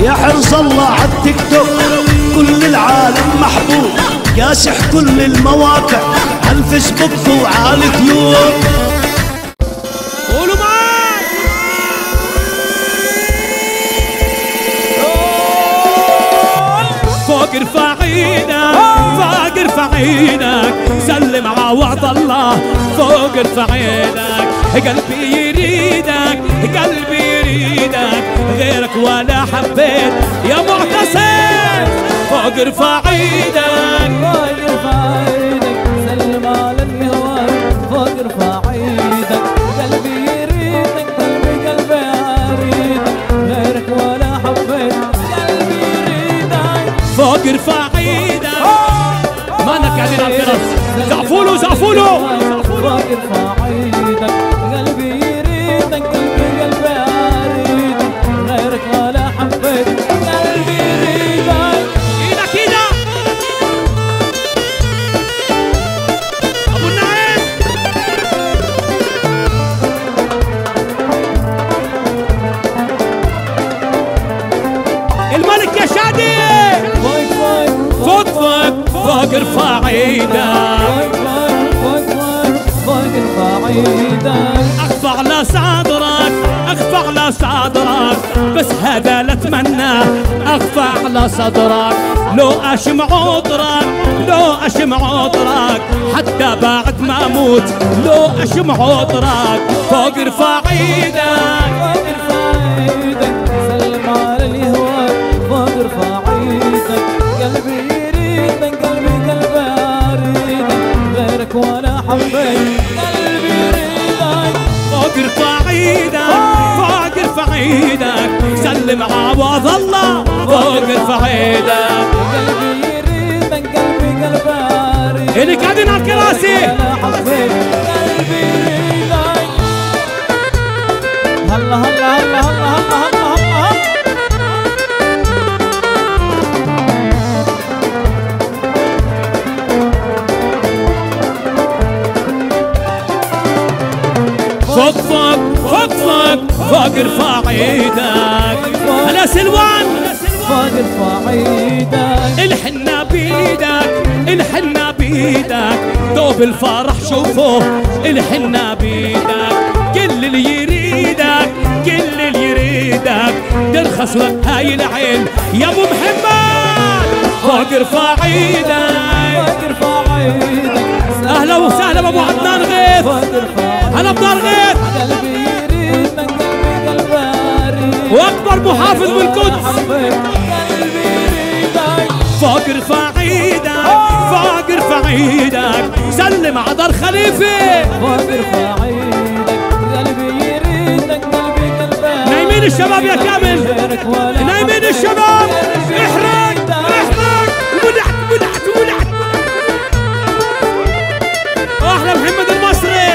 يا حرص الله عالتيك توك كل العالم محبوب، كاسح كل المواقع عالفيسبوك وعاليوتيوب. قولوا معاي فوق ارفع ايدك، فوق ارفع ايدك، سلم عوض الله. فوق ارفع ايدك، قلبي يريدك، قلبي يريدك، غيرك ولا حبيت يا معتصم. فوق ارفع ايدك، فوق ارفع ايدك، سلم على اللي هواك. فوق ارفع ايدك، قلبي يريدك، قلبي يريدك، غيرك ولا حبيت قلبي يريدك. فوق ارفع ايدك. مالك قاعدين على الفراش؟ زعفوله زعفوله. فوق ارفع ايدك، قلبي يريدك، قلبي يريدك، غيرك ولا حبيت قلبي يريدك. ايدك ايدك ابو النعيم. الملك يا شادي. فوق فوق فوق ارفع ايدك، فوق ارفع ايدك. اخفى على صدرك، اخفى على صدرك، بس هذا لا اتمناه. اخفى على صدرك لو اشم عطرك، لو اشم عطرك، حتى بعد ما اموت لو اشم عطرك. فوق ارفع ايدك، فوق ارفع ايدك، سلم على اللي هواك. فوق ارفع ايدك، قلبي يريدك، قلبي يريدك، غيرك ولا حبيت قلبي يريدك. فوق ارفع ايدك، فوق ارفع ايدك، سلم عوض الله. فوق ارفع ايدك، قلبي يريدك، قلبي يريدك، اللي قاعدين على الكراسي. ولا حبيت قلبي يريدك. هلا هلا هلا هلا هلا هلا هلا. فوق فوق فوق فوق فوق ارفع ايدك. هلا سلوان. فوق ارفع ايدك، الحنا بيدك، الحنا بيدك، دوب الفرح شوفوه. الحنا بيدك، كل اللي يريدك، كل اللي يريدك، ترخص لك هاي العين يا ابو محمد. فوق ارفع ايدك، فوق ارفع ايدك. اهلا وسهلا بابو عدنان غيث. فوق ارفع هلا بدار غيث، قلبي يريدك، قلبي يريدك، واكبر محافظ بالقدس. حبيت قلبي يريدك. فوق ارفع ايدك، فوق ارفع ايدك، سلم عذر خليفه. فوق ارفع ايدك، قلبي يريدك، قلبي يريدك، نايمين الشباب يا كامل، غيرك ولا نايمين الشباب. احرق احرق، ولعت ولعت ولعت. احلى محمد المصري.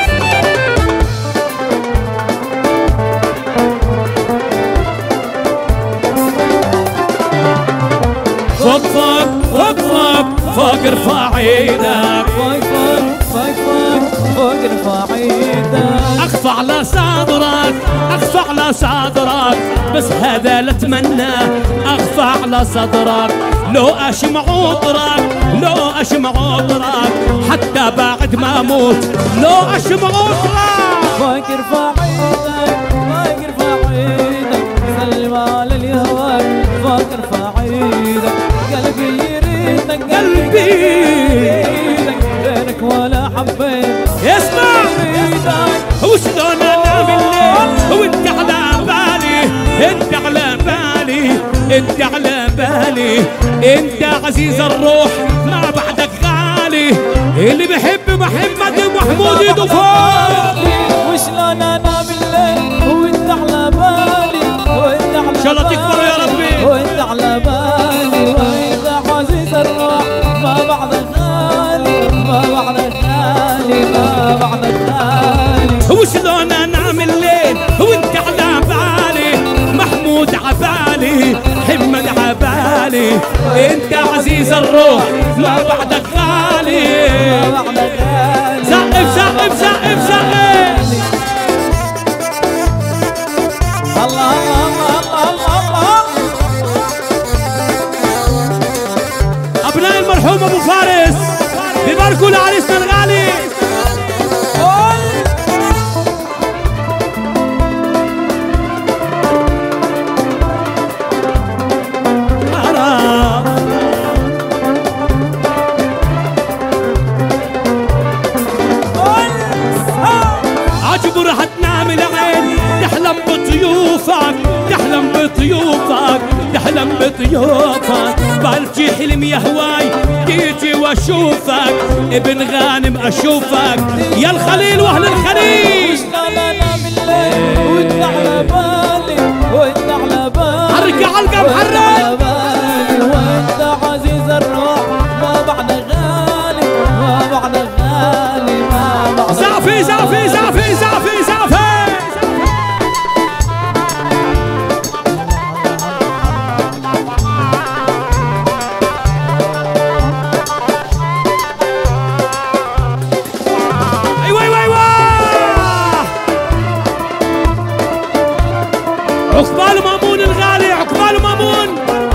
فوق فوق فوق فوق فوق ارفع ايدك. فوق فوق فوق فوق ارفع ايدك. اخفى على صدرك، اخفى على صدرك، بس هذا لا اتمناه. اخفى على صدرك لو اشم عطرك، لو اشم عطرك، حتى بعد ما اموت لو اشم عطرك. فوق ارفع ايدك، فوق ارفع ايدك، سلم على اللي هواك. فوق ارفع ايدك، قلبي يريدك، قلبي يريدك، غيرك ولا حبيت اسمع يريدك. وشلون انام الليل وانت على بالي، انت على بالي، انت على بالي، انت عزيز الروح ما بعدك غالي. اللي بحب محمد ومحمود يدو فوق. وشلون انام الليل وانت على بالي، وانت على بالي، ان شاء الله تكبروا يا ربي. وانت على بالي، وانت عزيز الروح ما بعدك غالي، ما بعدك غالي، ما بعدك غالي. وشلون انام الليل وانت على بالي، محمود عبالي، محمد عبالي، انت عزيز الروح ما بعدك غالي. ما بعدك غالي. سقف سقف سقف سقف. الله الله الله الله الله. فارس بيباركوا لعريسنا الغالي. عجبوا رح تنام العين تحلم بضيوفك، تحلم بضيوفك، تحلم بضيوفك. بلجي حلم يا هواي تيجي واشوفك، ابن غانم اشوفك يا الخليل واهل الخليل. شلون انام الليل وانت على بالي، وانت على بالي، حرك يا علقم حرك، وانت عزيز الروح ما بعد غالي، ما بعد غالي، ما بعد زعفي زعفي زعفي زعفي زعفي. ايوه ايوه ايوه عقبال مامون الغالي، عقبال مامون.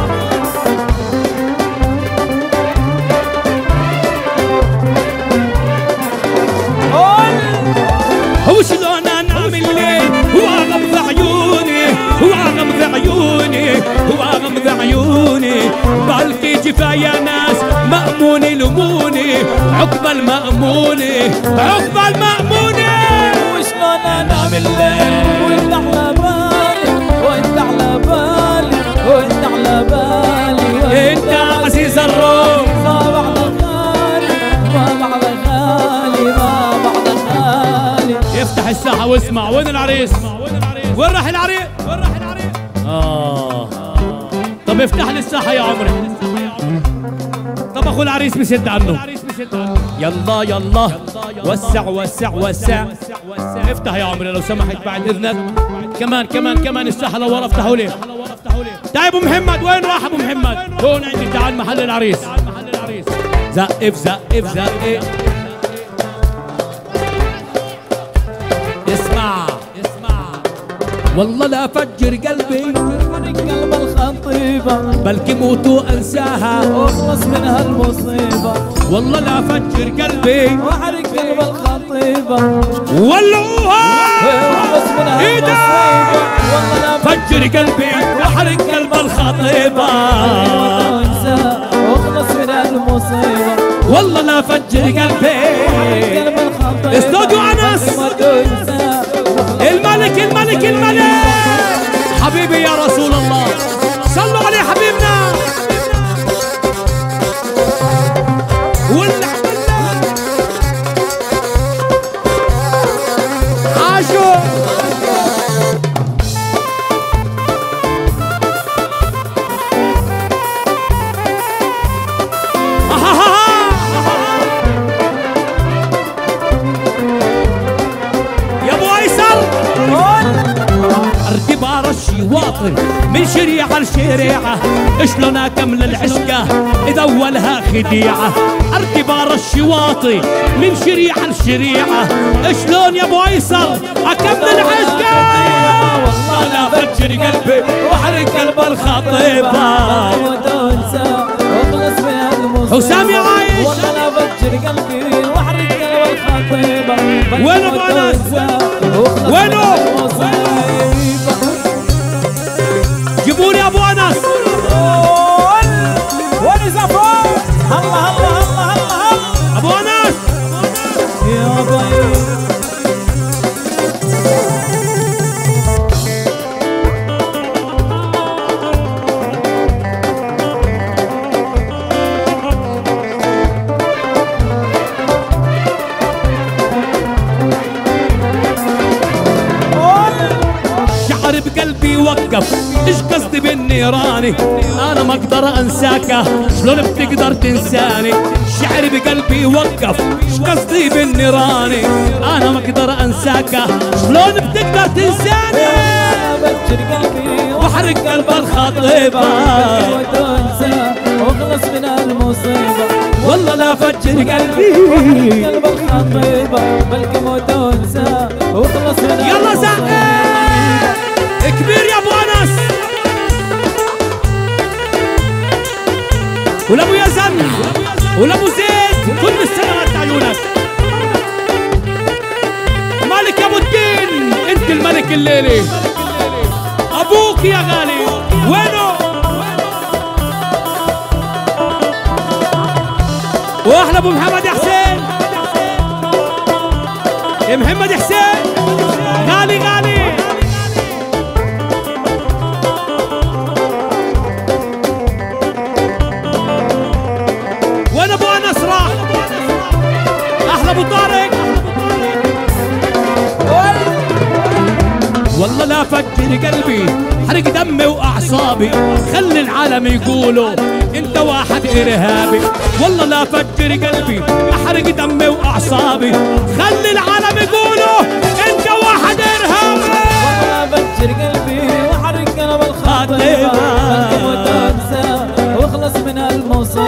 هو شلون انام الليل واغمض عيوني، واغمض عيوني، واغمض عيوني. بلكي جفايا ناس مأمون يلوموني، عقبال المأموني، عقبال المأموني. وشلون انام الليل وانت على بالي، وانت على بالي، وانت على بالي، انت عزيز الروح ما بعد غالي، ما بعد غالي، ما بعد غالي. يفتح الساحة واسمع. وين العريس؟ وين راح العريس؟ وين راح العريس؟ طب افتح لي الساحة يا عمري. طب اخو العريس بسد عنه. يلا يلا وسع وسع وسع. افتح يا عمري لو سمحت بعد اذنك. كمان كمان كمان الساحة لو ورا افتحوا لي. تعال ابو محمد، وين راح ابو محمد؟ هون عندي، تعال محل العريس. زقف زقف زقف. اسمع اسمع. والله لا فجر قلبي قلب الخطيبة، بلكي موت وانساها واخلص من هالمصيبة. والله لا فجر قلبي واحرق قلب الخطيبة، ولعوها واخلص من هالمصيبة. والله لا فجر قلبي واحرق قلب الخطيبة، واخلص من هالمصيبة. والله لا فجر قلبي. قلب الخطيبة استوديو انس الملك الملك الملك حبيبي يا رسول الله، صلوا عليه حبيبنا. ولع عاشوا يا ابو ايسر. ارتبار الشواطر من شريعة لشريعة، شلون اكمل العشقة اذا اولها خديعة. ارتبار الشواطئ من شريعة لشريعة، شلون يا ابو ايسر اكمل العشقة. والله لا فجر قلبي واحرق قلب الخطيبة. حسام يا عايش. والله لا فجر قلبي واحرق قلب الخطيبة. وين ابو انس؟ وينه؟ جيبوني ابو انس. وين زفور؟ الله الله الله الله ابو انس يا ضيف. شعر بقلبي وقف، ايش قصدي بالنيراني؟ انا ما اقدر انساك، شلون بتقدر تنساني؟ شعر بقلبي وقف، ايش قصدي بالنيراني؟ انا ما اقدر انساك، شلون بتقدر تنساني؟ بشر قلبي واحرق قلب الخطيبة وتنسى واخلص من المصيبة. والله لا فجر قلبي قلب الخطيبة بلكي موت وانسى واخلص من يلا زقف كبير يا ابو انس ولابو يزن ولابو زيد كل السنوات عيونك. مالك يا ابو الدين انت الملك الليلي، ابوك يا غالي وينه؟ واحلى ابو محمد يا حسين، يا محمد حسين غالي غالي. وين ابو انس راح؟ احلى ابو طارق. والله لا فكر قلبي، حرق دمي واعصابي، خلي العالم يقولوا انت واحد ارهابي. والله لا فكر قلبي، احرق دمي واعصابي، خلي العالم يقولوا انت واحد ارهابي. والله لا فكر قلبي واحرق قلب الخاطر، واخلص من المصيبة.